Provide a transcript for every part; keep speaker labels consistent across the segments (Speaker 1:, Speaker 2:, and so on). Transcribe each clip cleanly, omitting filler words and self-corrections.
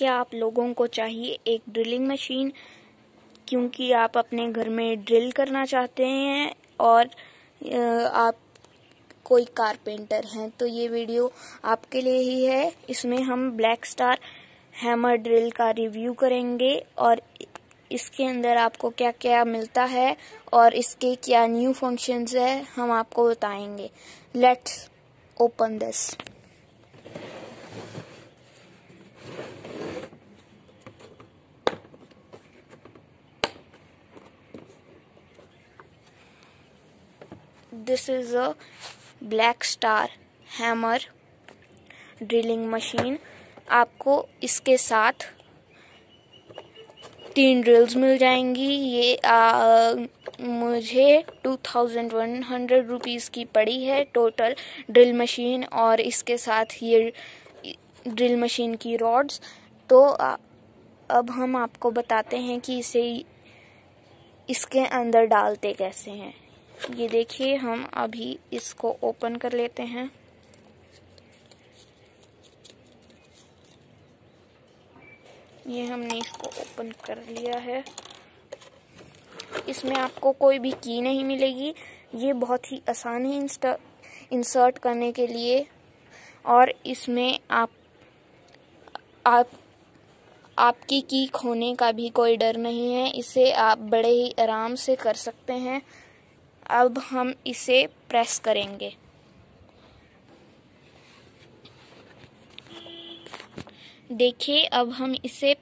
Speaker 1: क्या आप लोगों को चाहिए एक ड्रिलिंग मशीन, क्योंकि आप अपने घर में ड्रिल करना चाहते हैं और आप कोई कारपेंटर हैं, तो ये वीडियो आपके लिए ही है। इसमें हम ब्लैक स्टार हैमर ड्रिल का रिव्यू करेंगे और इसके अंदर आपको क्या क्या मिलता है और इसके क्या न्यू फंक्शंस है हम आपको बताएंगे। Let's open this. This is a Black Star hammer drilling machine. आपको इसके साथ 3 ड्रिल्स मिल जाएंगी। ये मुझे 2100 रुपीज़ की पड़ी है टोटल ड्रिल मशीन, और इसके साथ ये ड्रिल मशीन की रॉड्स। तो अब हम आपको बताते हैं कि इसे इसके अंदर डालते कैसे हैं। ये देखिए, हम अभी इसको ओपन कर लेते हैं। ये हमने इसको ओपन कर लिया है। इसमें आपको कोई भी की नहीं मिलेगी। ये बहुत ही आसान है इंसर्ट करने के लिए, और इसमें आपकी की खोने का भी कोई डर नहीं है। इसे आप बड़े ही आराम से कर सकते हैं। अब हम इसे प्रेस करेंगे। देखिए, अब हम इसे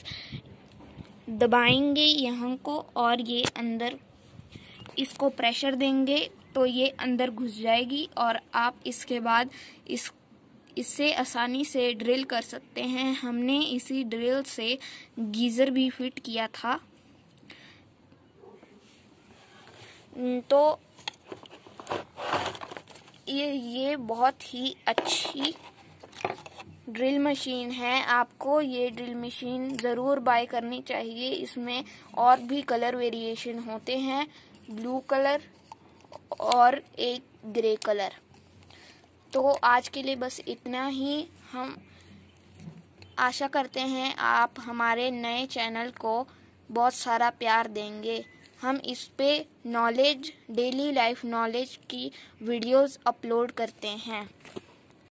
Speaker 1: दबाएंगे यहाँ को, और ये अंदर इसको प्रेशर देंगे तो ये अंदर घुस जाएगी, और आप इसके बाद इससे आसानी से ड्रिल कर सकते हैं। हमने इसी ड्रिल से गीजर भी फिट किया था। तो ये बहुत ही अच्छी ड्रिल मशीन है। आपको ये ड्रिल मशीन ज़रूर बाय करनी चाहिए। इसमें और भी कलर वेरिएशन होते हैं, ब्लू कलर और एक ग्रे कलर। तो आज के लिए बस इतना ही। हम आशा करते हैं आप हमारे नए चैनल को बहुत सारा प्यार देंगे। हम इस पे डेली लाइफ नॉलेज की वीडियोस अपलोड करते हैं।